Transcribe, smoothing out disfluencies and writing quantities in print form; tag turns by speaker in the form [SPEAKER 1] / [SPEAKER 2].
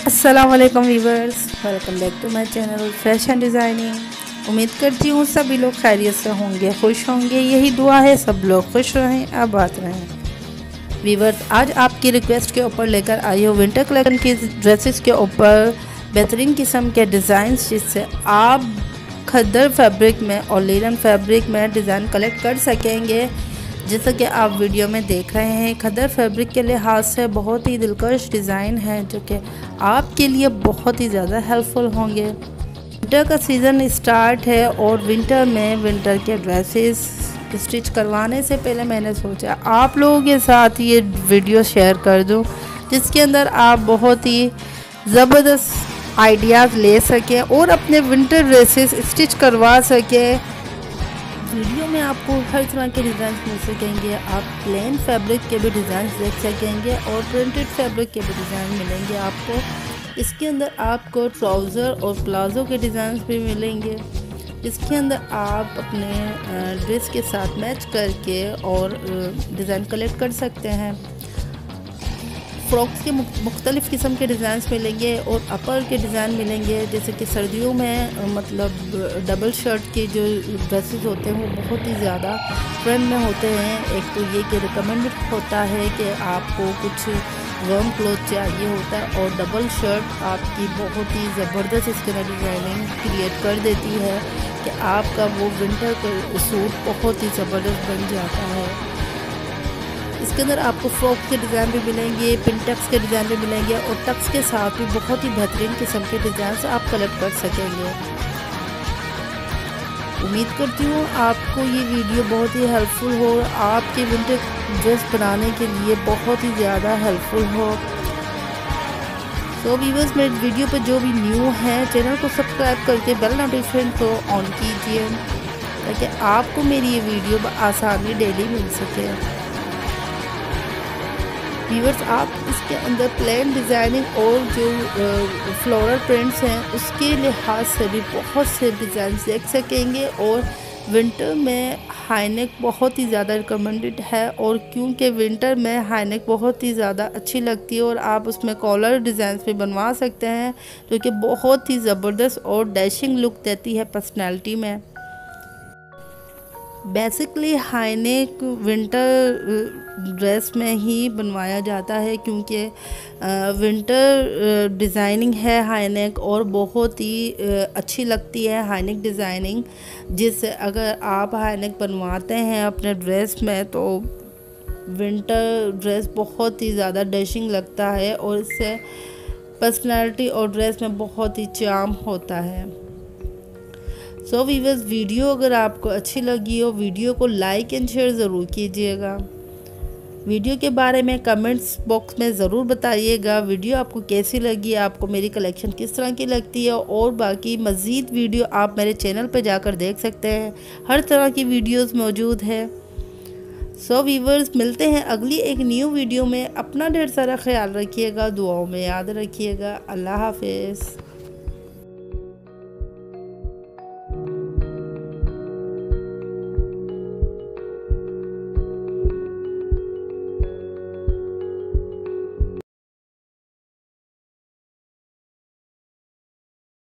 [SPEAKER 1] अस्सलाम वालेकुम viewers, welcome back to my channel fashion designing. उम्मीद करती हूँ सभी लोग खैरियत से होंगे, खुश होंगे। यही दुआ है सब लोग खुश रहें, आबाद रहें। वीवर्स, आज आपकी रिक्वेस्ट के ऊपर लेकर आई हूँ विंटर कलेक्शन की ड्रेसेस के ऊपर बेहतरीन किस्म के डिज़ाइंस, जिससे आप खद्दर फैब्रिक में और लीलन फैब्रिक में डिज़ाइन कलेक्ट कर सकेंगे। जैसा कि आप वीडियो में देख रहे हैं, खद्दर फैब्रिक के लिहाज से बहुत ही दिलकश डिज़ाइन है जो कि आपके लिए बहुत ही ज़्यादा हेल्पफुल होंगे। विंटर का सीज़न स्टार्ट है और विंटर में विंटर के ड्रेसेस स्टिच करवाने से पहले मैंने सोचा आप लोगों के साथ ये वीडियो शेयर कर दूं, जिसके अंदर आप बहुत ही ज़बरदस्त आइडियाज़ ले सकें और अपने विंटर ड्रेसेस स्टिच करवा सकें। वीडियो में आपको हर तरह के डिज़ाइन मिल सकेंगे। आप प्लेन फैब्रिक के भी डिज़ाइन देख सकेंगे और प्रिंटेड फैब्रिक के भी डिज़ाइन मिलेंगे आपको। इसके अंदर आपको ट्राउज़र और प्लाज़ो के डिज़ाइन भी मिलेंगे, इसके अंदर आप अपने ड्रेस के साथ मैच करके और डिज़ाइन कलेक्ट कर सकते हैं। फ्रॉक्स के मुख्तलिफ़ किस्म के डिज़ाइन मिलेंगे और अपर के डिज़ाइन मिलेंगे। जैसे कि सर्दियों में मतलब डबल शर्ट के जो ड्रेसेस होते हैं वो बहुत ही ज़्यादा ट्रेंड में होते हैं। एक तो ये कि रिकमेंडेड होता है कि आपको कुछ वार्म क्लॉथ चाहिए होता है और डबल शर्ट आपकी बहुत ही ज़बरदस्त इसके अंदर डिज़ाइनिंग क्रिएट कर देती है कि आपका वो विंटर का सूट बहुत ही ज़बरदस्त बन जाता है। इसके अंदर आपको फ्रॉक के डिज़ाइन भी मिलेंगे, पिनटक्स के डिज़ाइन भी मिलेंगे और टक्स के साथ भी बहुत ही बेहतरीन किस्म के डिज़ाइन आप कलेक्ट कर सकेंगे। उम्मीद करती हूँ आपको ये वीडियो बहुत ही हेल्पफुल हो, आपके विंटर ड्रेस बनाने के लिए बहुत ही ज़्यादा हेल्पफुल हो। तो व्यूअर्स, मेरे वीडियो पर जो भी न्यू है चैनल को सब्सक्राइब करके बेल नोटिफिकेशन को ऑन कीजिए ताकि आपको मेरी ये वीडियो आसानी डेली मिल सके। व्यूअर्स, आप इसके अंदर प्लेन डिज़ाइनिंग और जो फ्लोरल प्रिंट्स हैं उसके लिहाज से भी बहुत से डिज़ाइन देख सकेंगे। और विंटर में हाई नेक बहुत ही ज़्यादा रिकमेंडेड है, और क्योंकि विंटर में हाई नेक बहुत ही ज़्यादा अच्छी लगती है और आप उसमें कॉलर डिज़ाइन भी बनवा सकते हैं जो कि बहुत ही ज़बरदस्त और डैशिंग लुक देती है पर्सनैलिटी में। Basically high neck winter dress में ही बनवाया जाता है क्योंकि विंटर डिज़ाइनिंग है हाई नेक और बहुत ही अच्छी लगती है हाई नेक डिज़ाइनिंग, जिससे अगर आप हाई नेक बनवाते हैं अपने ड्रेस में तो विंटर ड्रेस बहुत ही ज़्यादा डैशिंग लगता है और इससे पर्सनैलिटी और ड्रेस में बहुत ही चार्म होता है। सो व्यूअर्स, वीडियो अगर आपको अच्छी लगी हो वीडियो को लाइक एंड शेयर ज़रूर कीजिएगा। वीडियो के बारे में कमेंट्स बॉक्स में ज़रूर बताइएगा वीडियो आपको कैसी लगी, आपको मेरी कलेक्शन किस तरह की लगती है। और बाकी मज़ीद वीडियो आप मेरे चैनल पर जाकर देख सकते हैं, हर तरह की वीडियोस मौजूद है। सो व्यूअर्स, मिलते हैं अगली एक न्यू वीडियो में। अपना ढेर सारा ख्याल रखिएगा, दुआओं में याद रखिएगा। अल्लाह हाफिज़।